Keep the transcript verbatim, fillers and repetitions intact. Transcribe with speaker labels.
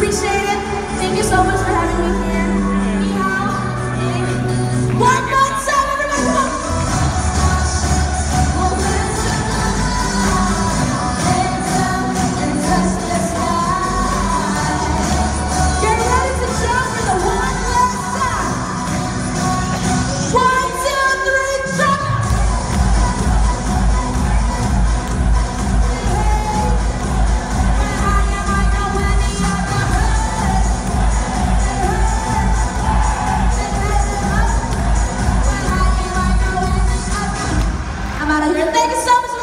Speaker 1: appreciate it. Thank you so much for having me here. One more time, everybody, come on. Get ready to jump for the one last time. One, two, three, jump. I'm out of here. Thank you so much.